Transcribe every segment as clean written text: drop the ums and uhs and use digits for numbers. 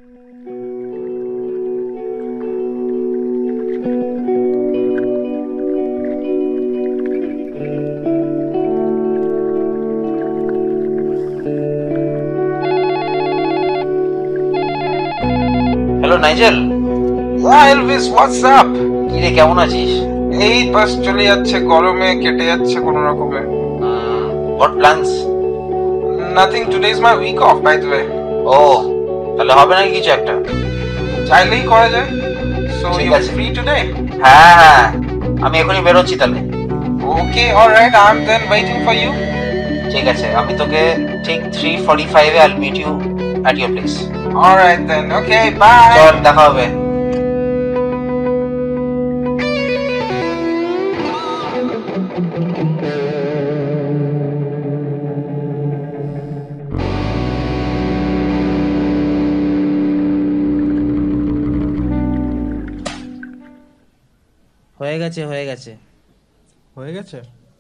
Hello Nigel. Elvis, what's up? কি রে, কেমন আছিস? এই বাস চলে যাচ্ছে, গরমে কেটে যাচ্ছে কোনো রকমে। What plans? Nothing, today is my week off by the way. ও, তাহলে হবে নাকি কিছু একটা? চাইলেই করা যায়। সো ঠিক ইউ আর আছে। Free today? হ্যাঁ হ্যাঁ, আমি এখনই বেরোচ্ছি তাহলে। Okay, alright, I am then waiting for you. ঠিক আছে, আমি তোকে ঠিক 3:45 I will meet you at your place. Alright then, okay, bye. চল, দেখা হবে। হয়ে গেছে হয়ে গেছে হয়ে গেছে।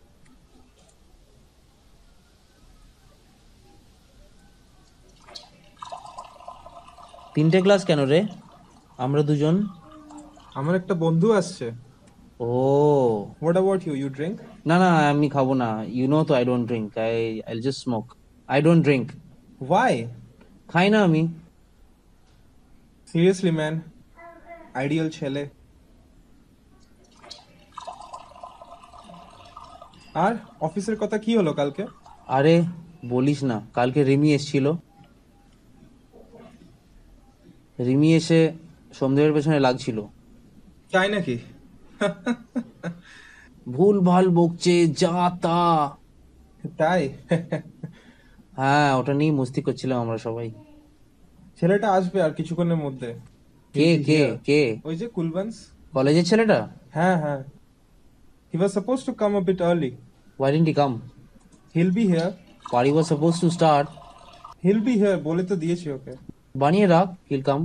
তিনটে ক্লাস কেন রে? আমরা দুজন। আমার একটা বন্ধু আসছে। ও what about you? You drink? না না, আমি খাবো না। ইউ নো তো I don't drink. I just smoke. I don't drink. Why? খাই না আমি। সিরিয়াসলি ম্যান, আইডিয়াল ছেলে। আর অফিসের কথা কি হলো কালকে? আরে বলিস না, কালকে রিমি এসেছিল। রিমি এসে সন্দেহের পেছনে লাগছিল। তাই নাকি? ভুল ভাল বকছে যা তা। তাই? হ্যাঁ, ওটা নিয়ে মস্তি করছিলাম আমরা সবাই। ছেলেটা আসবে আর কিছুক্ষণের মধ্যে। কে কে কে? ওই যে কুলবান্স। কলেজের ছেলেটা? হ্যাঁ হ্যাঁ, he was supposed to come a bit early. Why didn't he come? He'll be here. Party was supposed to start. He'll be here বলে তো দিয়েছি ওকে। বানিয়ে রাখ, he'll come.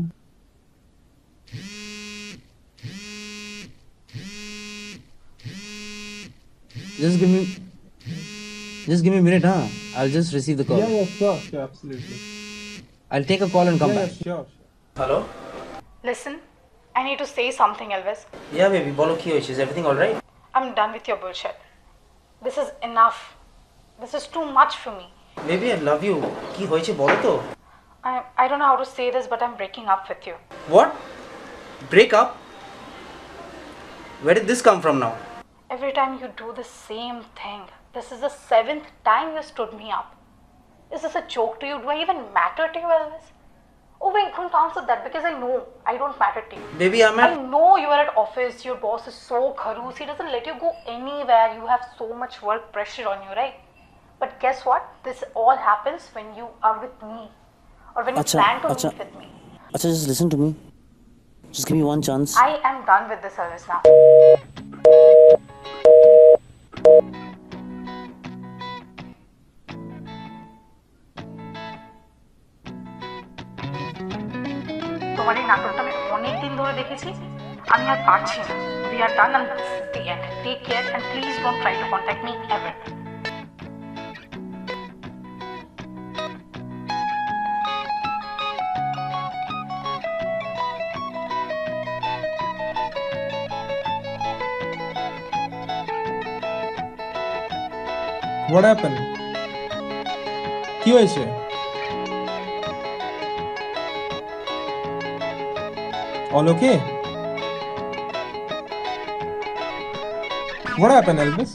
Just give me a minute, huh? I'll just receive the call. Yeah, sure, absolutely. I'll take a call and come back. Sure. Hello. Listen, I need to say something, Elvis. Yeah, baby, বলো কি হয়েছে? Is everything all right? I'm done with your bullshit. This is enough. This is too much for me. Baby, I love you. কি হয়েছে বলো তো? I don't know how to say this, but I'm breaking up with you. What? Break up? Where did this come from now? Every time you do the same thing. This is the 7th time you stood me up. Is this a joke to you? Do I even matter to you, Elvis? Oh wait, don't answer that because I know I don't matter to you. Baby, I'm I know you are at office, your boss is so kharoos, he doesn't let you go anywhere, you have so much work pressure on you, right? But guess what? This all happens when you are with me. Or when you plan to meet with me. Acha, just listen to me. Just give me one chance. I am done with this service now. তোমার এই নাটকটা আমি অনেকদিন ধরে দেখেছি, আমি আর পারছি না। We are done and this is the end. Take care and please don't try to contact me ever. What happened? কি হয়েছে? All okay? What happened, Elvis?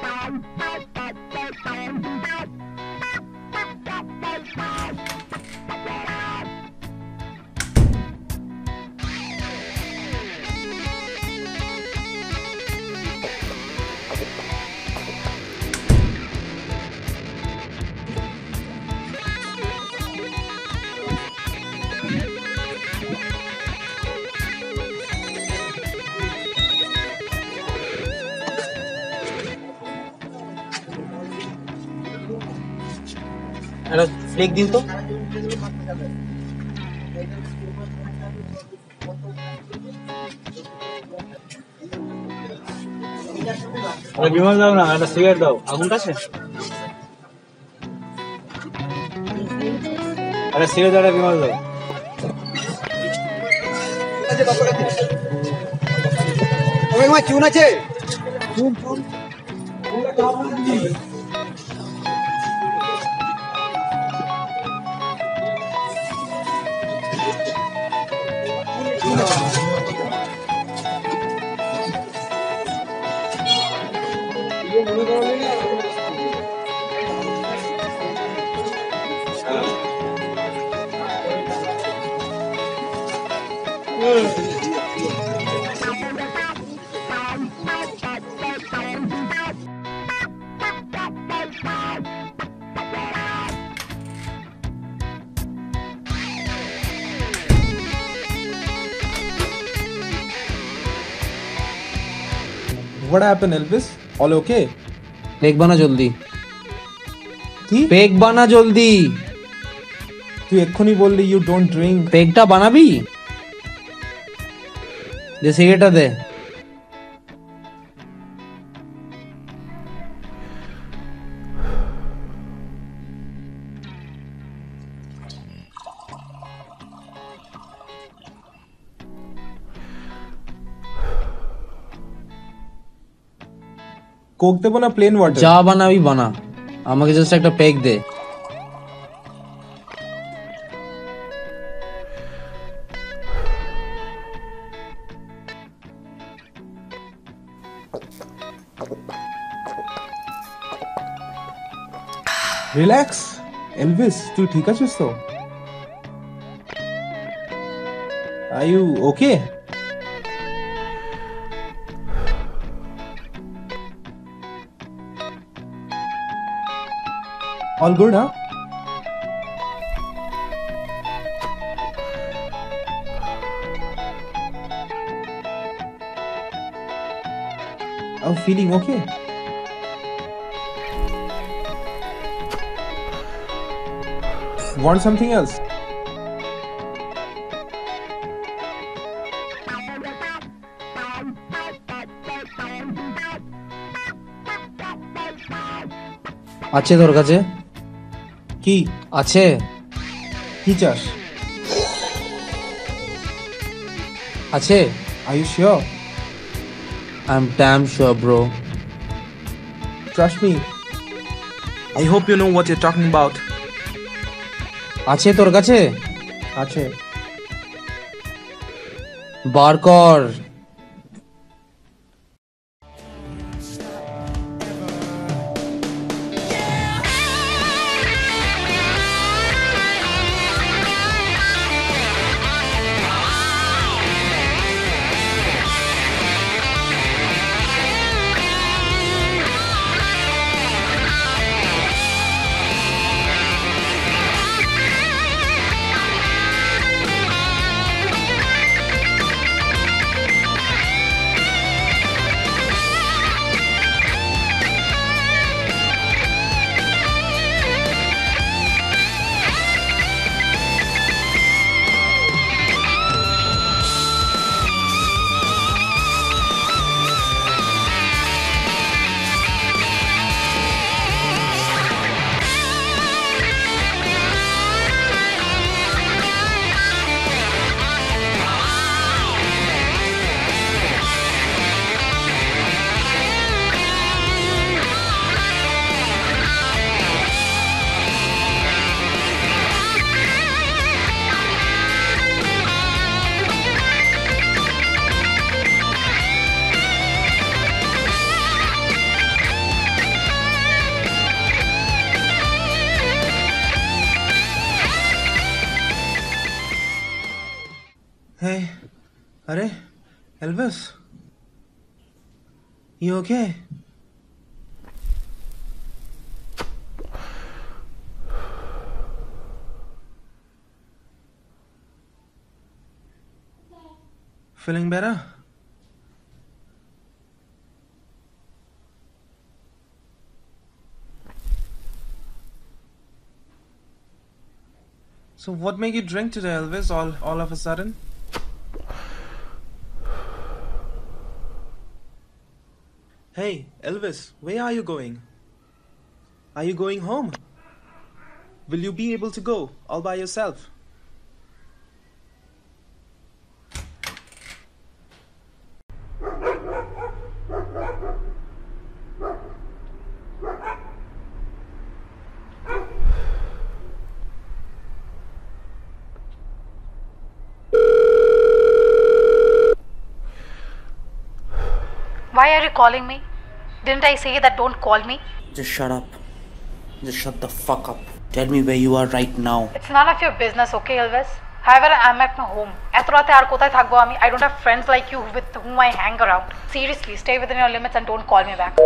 একটা ফ্লেক দিন তো। বিমল দাও না, একটা সিগারেট দাও। আগুন আছে? একটা সিগারেট, একটা বিমল দাও। চুন আছে? What happened, Elvis? All okay? পেক বানা জলদি, কি? পেক বানা জলদি। তুই এক্ষুনি বললি you don't drink. পেকটা বানাবি? যে সিগারেটটা দে। কোক দেবো না প্লেন ওয়াটার? যা বানাবি বানা, আমাকে জাস্ট একটা পেক দে। রিল্যাক্স এলভিস, তুই ঠিক আছিস তো? Are you okay? All good, huh? I'm feeling okay. Want something else? আছে তোর কাছে? কি আছে? কি চাস? আছে? Are you sure? I'm damn sure, bro. Trust me. I hope you know what you're talking about. আছে তোর কাছে? আছে। বার কর। Hey, अरे Elvis, you okay? Feeling better? So what made you drink today, Elvis, all of a sudden? Hey, Elvis, where are you going? Are you going home? Will you be able to go all by yourself? Why are you calling me? Didn't I say that don't call me? Just shut up. Just shut the fuck up. Tell me where you are right now. It's none of your business, okay, Elvis? However, I'm at my home. এত রাতে আর কোথায় থাকবো আমি? I don't have friends like you with whom I hang around. Seriously, stay within your limits and don't call me back.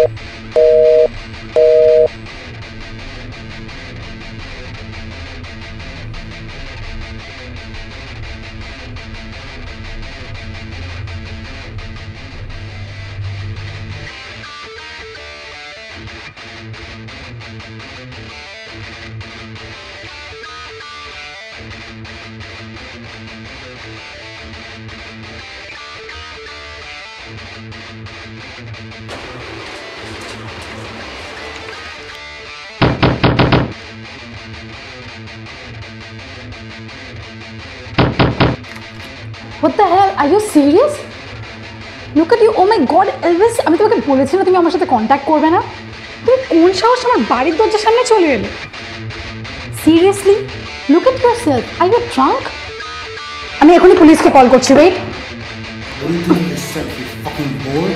What the hell? Are you serious? Look at you. Oh my god, Elvis, আমি তোমাকে বলেছি না তুমি আমার সাথে contact করবে না? তুমি কোন সাহস আমার বাড়ির দরজার সামনে চলে এলে? Seriously? Look at yourself. Are you drunk? আমি এখনই পুলিশকে কল করছি, wait. What do you think of yourself, you fucking bored?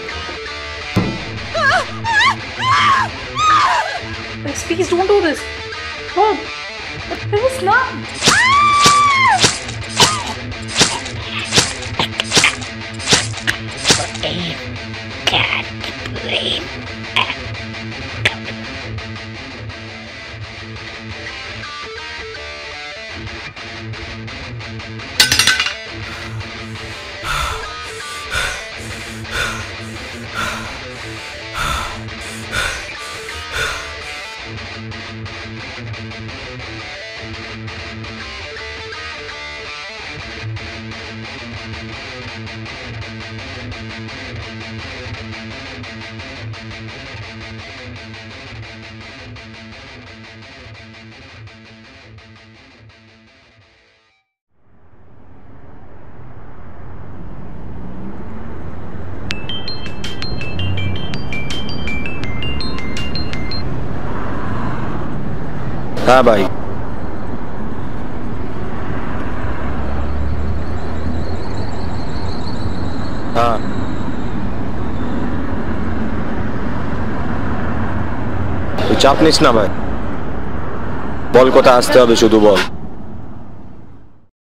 Please don't do this. Oh, Elvis, no. हाँ भाई हाँ তুই চাপ নিস না ভাই বল কোথায় আসতে হবে শুধু বল